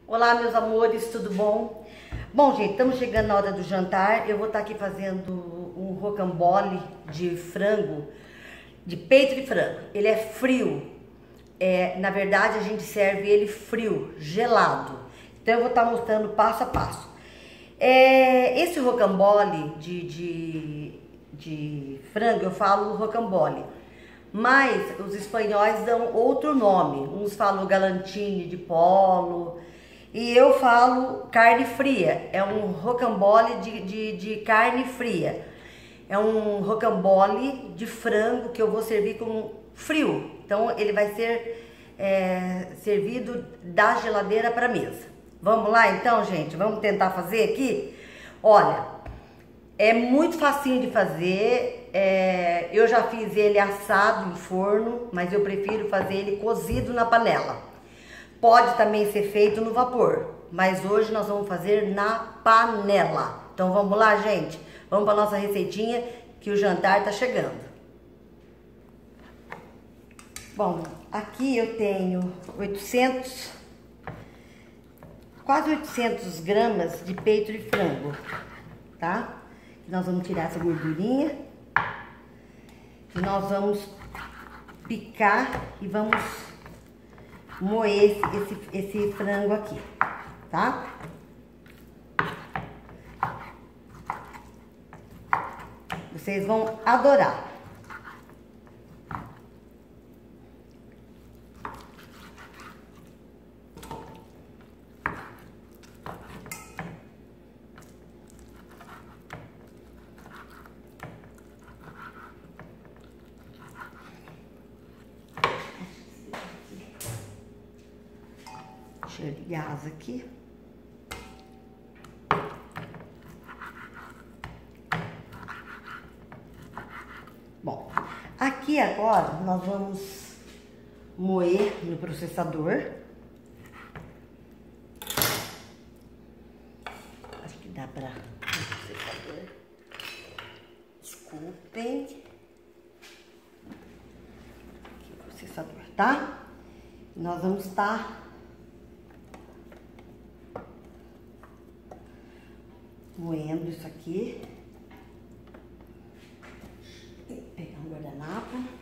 Olá, meus amores, tudo bom? Bom, gente, estamos chegando na hora do jantar. Eu vou estar aqui fazendo um rocambole de frango, de peito de frango. Ele é frio. Na verdade, a gente serve ele frio, gelado. Então, eu vou estar mostrando passo a passo. Esse rocambole de frango, eu falo rocambole. Mas os espanhóis dão outro nome. Uns falam galantine de polo. E eu falo carne fria. É um rocambole de carne fria. É um rocambole de frango que eu vou servir com frio. Então ele vai ser servido da geladeira para mesa. Vamos lá então, gente? Vamos tentar fazer aqui? Olha, é muito facinho de fazer. Eu já fiz ele assado em forno, mas eu prefiro fazer ele cozido na panela. Pode também ser feito no vapor, mas hoje nós vamos fazer na panela. Então vamos lá, gente? Vamos para nossa receitinha, que o jantar tá chegando. Bom, aqui eu tenho quase 800 gramas de peito de frango, tá? Nós vamos tirar essa gordurinha e nós vamos picar e vamos moer esse frango aqui, tá? Vocês vão adorar. Deixa eu ligar asa aqui. Bom, aqui agora nós vamos moer no processador. Acho que dá para processador. Desculpem. Aqui o processador, tá? Nós vamos estar moendo isso aqui. Vou pegar um guardanapo.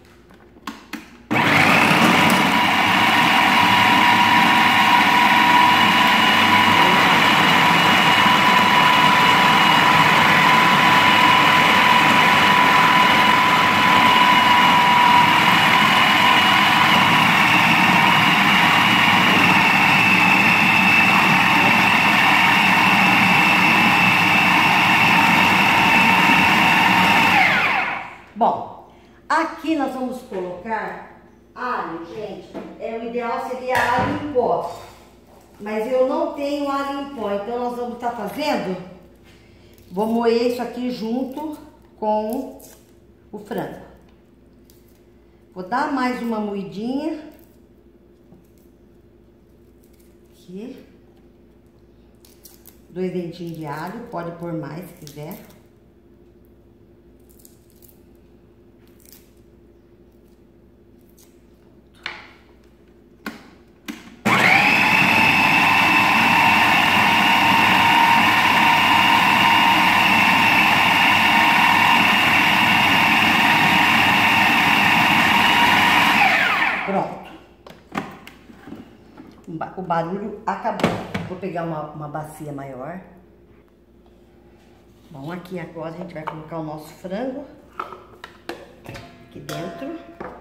Bom, aqui nós vamos colocar alho, gente. O ideal seria alho em pó, mas eu não tenho alho em pó, então nós vamos estar fazendo, vou moer isso aqui junto com o frango. Vou dar mais uma moidinha aqui, 2 dentinhos de alho, pode pôr mais se quiser. Pronto. O barulho acabou. Vou pegar uma bacia maior. Bom, aqui agora a gente vai colocar o nosso frango aqui dentro.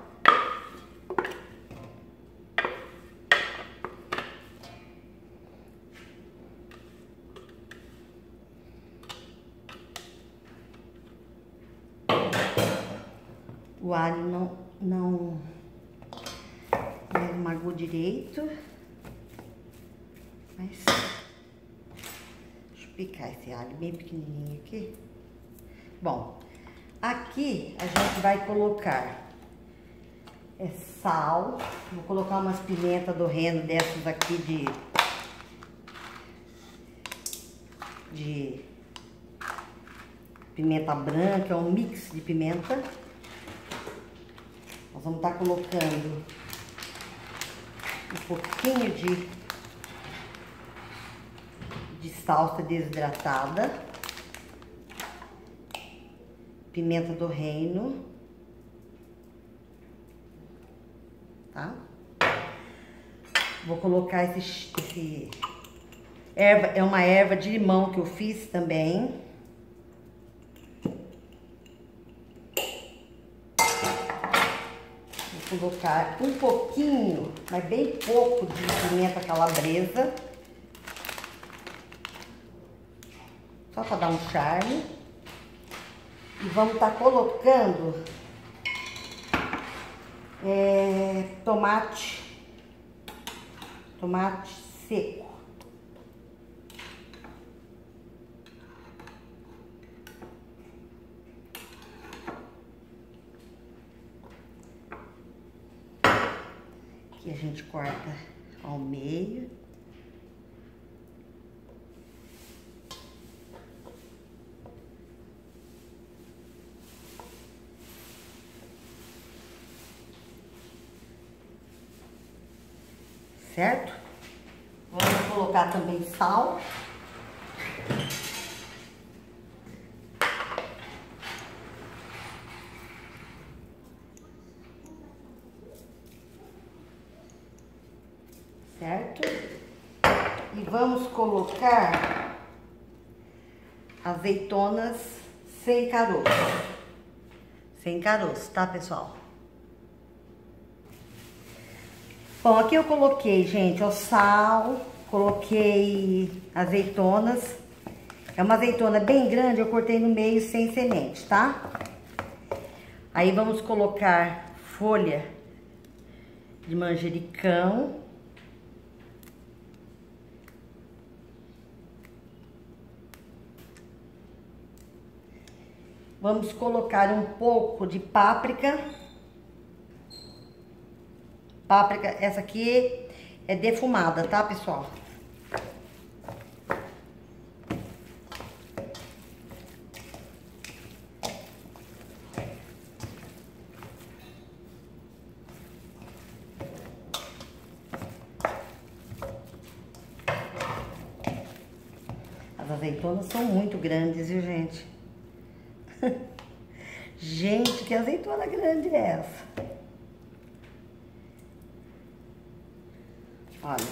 O alho não esmagou direito, mas deixa eu picar esse alho bem pequenininho aqui. Bom, aqui a gente vai colocar sal, vou colocar umas pimentas do reino dessas aqui de pimenta branca, é um mix de pimenta. Nós vamos estar colocando um pouquinho de de salsa desidratada, pimenta do reino, tá? Vou colocar esse erva, é uma erva de limão que eu fiz também. Vou colocar um pouquinho, mas bem pouco de pimenta calabresa. Só para dar um charme. E vamos estar colocando tomate seco. Aqui a gente corta ao meio. Certo? Vamos colocar também sal. Certo? E vamos colocar azeitonas sem caroço. Sem caroço, tá, pessoal? Bom, aqui eu coloquei, gente, o sal, coloquei azeitonas. É uma azeitona bem grande, eu cortei no meio sem semente, tá? Aí vamos colocar folha de manjericão. Vamos colocar um pouco de páprica. Páprica, essa aqui é defumada, tá, pessoal? As azeitonas são muito grandes, viu, gente? Gente, que azeitona grande é essa? Olha.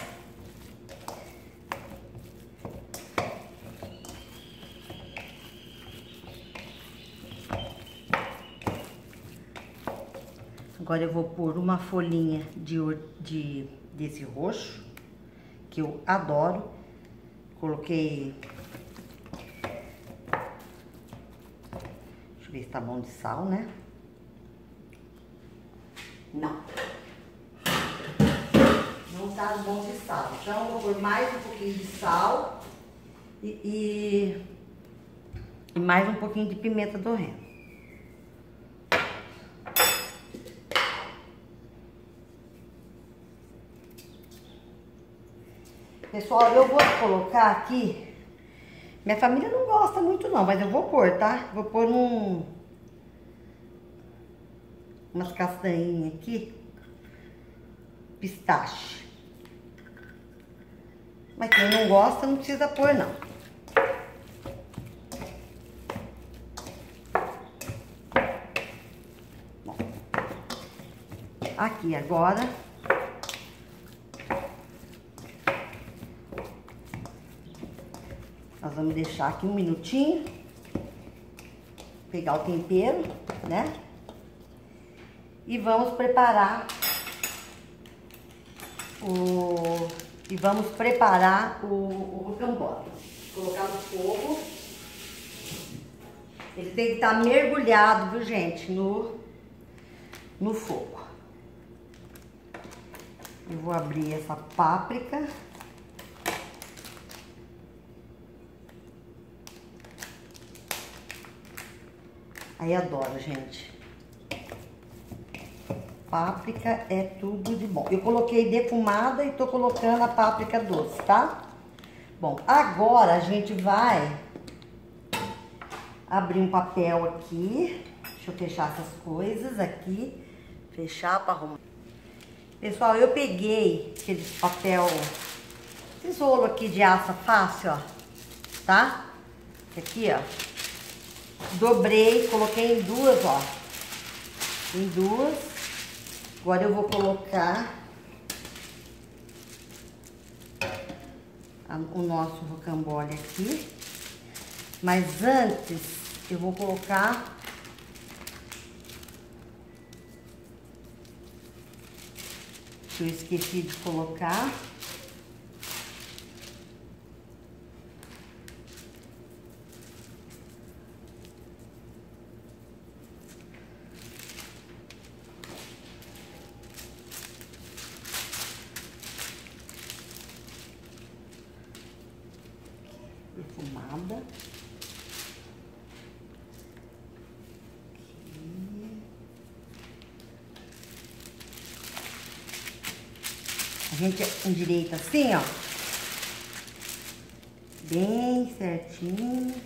Agora eu vou pôr uma folhinha desse roxo, que eu adoro. Coloquei... Deixa eu ver se tá bom de sal, né? Não. Não tá bom de sal. Então, eu vou pôr mais um pouquinho de sal e mais um pouquinho de pimenta do reino. Pessoal, eu vou colocar aqui... Minha família não gosta muito não, mas eu vou pôr, tá? Vou pôr umas castanhinhas aqui. Pistache. Mas quem não gosta não precisa pôr, não. Bom, aqui agora... Nós vamos deixar aqui um minutinho. Pegar o tempero, né? E vamos preparar o rocambole. Colocar no fogo. Ele tem que estar mergulhado, viu, gente, no fogo. Eu vou abrir essa páprica. Aí adoro, gente. Páprica é tudo de bom. Eu coloquei defumada e tô colocando a páprica doce, tá? Bom, agora a gente vai abrir um papel aqui. Deixa eu fechar essas coisas aqui. Fechar para arrumar. Pessoal, eu peguei aquele papel Esse rolo aqui de assa fácil, ó, tá? Aqui, ó. Dobrei, coloquei em duas, ó. Em duas. Agora eu vou colocar o nosso rocambole aqui. Mas antes, eu vou colocar que eu esqueci de colocar. Perfumada. A gente endireita assim, ó. Bem certinho.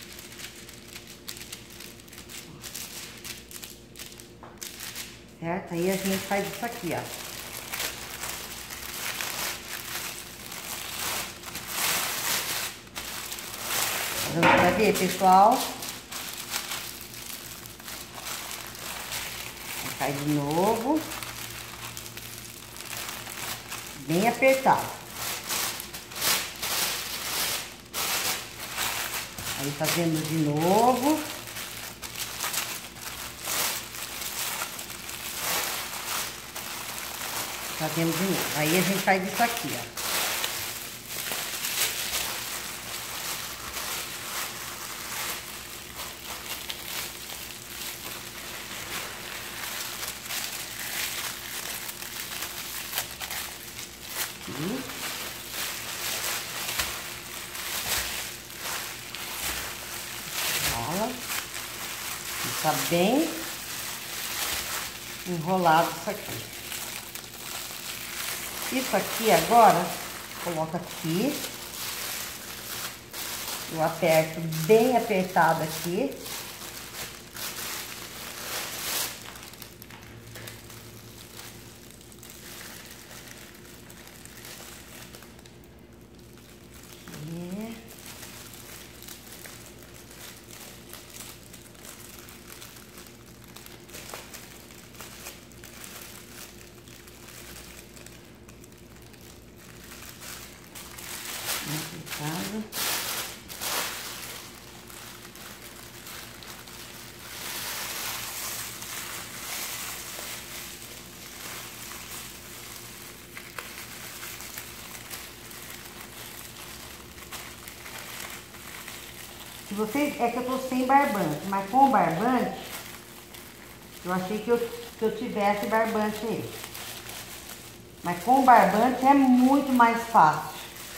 Certo? Aí a gente faz isso aqui, ó. Vamos pra ver, pessoal? Vai de novo. Bem apertado. Aí fazendo de novo. Fazendo de novo. Aí a gente faz isso aqui, ó. Olha, está bem enrolado isso aqui. Isso aqui agora, coloca aqui. Eu aperto bem apertado aqui. Se vocês, é que eu tô sem barbante, mas com barbante, eu achei que eu tivesse barbante aí. Mas com barbante é muito mais fácil.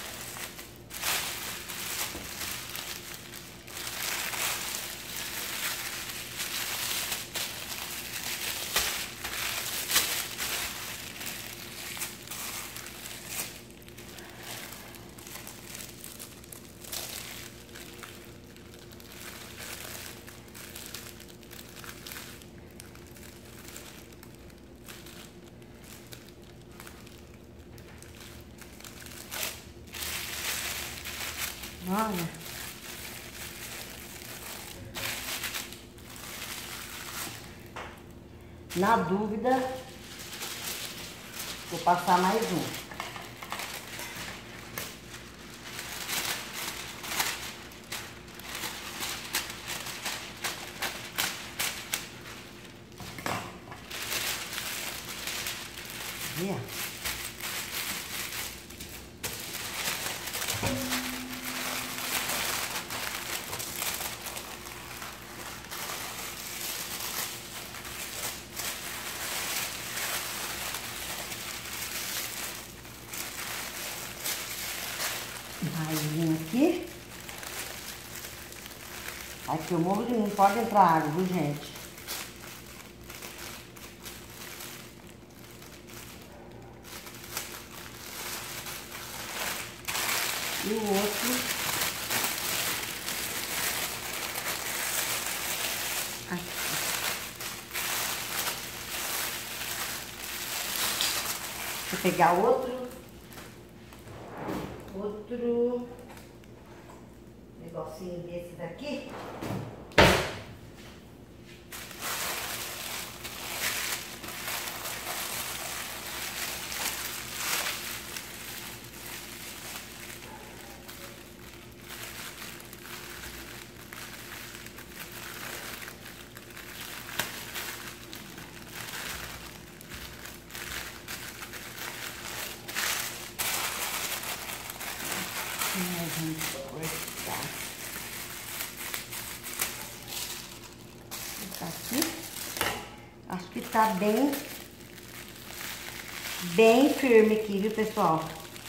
Olha. Na dúvida, vou passar mais um. Viu? Raizinho aqui. Aqui eu morro de mim, pode entrar água, viu, gente? E o outro aqui. Vou pegar outro outro negocinho desse daqui. Vamos cortar. Vou botar aqui. Acho que tá bem firme aqui, viu, pessoal?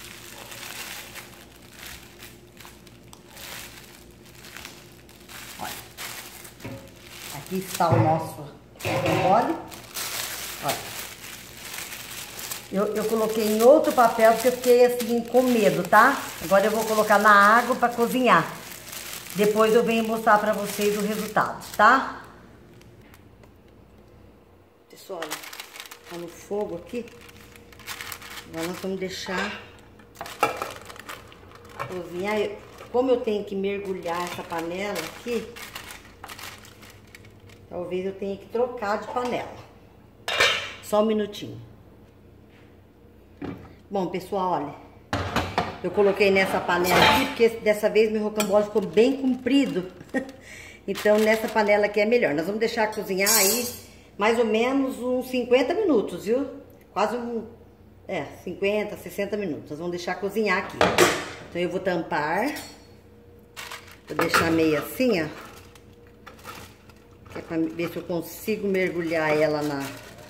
Olha. Aqui está o nosso rocambole. Olha. Eu coloquei em outro papel porque eu fiquei assim com medo, tá? Agora eu vou colocar na água para cozinhar. Depois eu venho mostrar para vocês o resultado, tá? Pessoal, tá no fogo aqui. Agora nós vamos deixar cozinhar. Como eu tenho que mergulhar essa panela aqui, talvez eu tenha que trocar de panela. Só um minutinho. Bom, pessoal, olha, eu coloquei nessa panela aqui, porque dessa vez meu rocambole ficou bem comprido. Então, nessa panela aqui é melhor. Nós vamos deixar cozinhar aí mais ou menos uns 50 minutos, viu? Quase 50, 60 minutos. Nós vamos deixar cozinhar aqui. Então, eu vou tampar. Vou deixar meio assim, ó. Que é pra ver se eu consigo mergulhar ela na...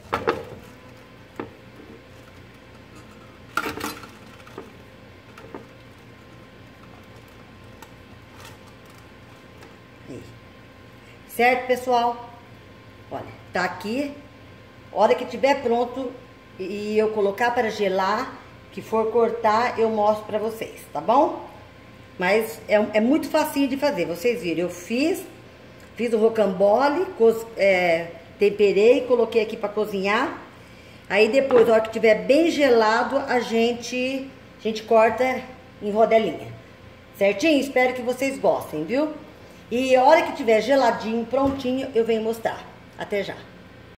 Certo, pessoal? Olha, tá aqui. A hora que tiver pronto e eu colocar para gelar, que for cortar, eu mostro pra vocês, tá bom? Mas é muito facinho de fazer, vocês viram. Eu fiz o rocambole, temperei, coloquei aqui pra cozinhar. Aí depois, a hora que tiver bem gelado, a gente corta em rodelinha. Certinho? Espero que vocês gostem, viu? E a hora que tiver geladinho, prontinho, eu venho mostrar. Até já!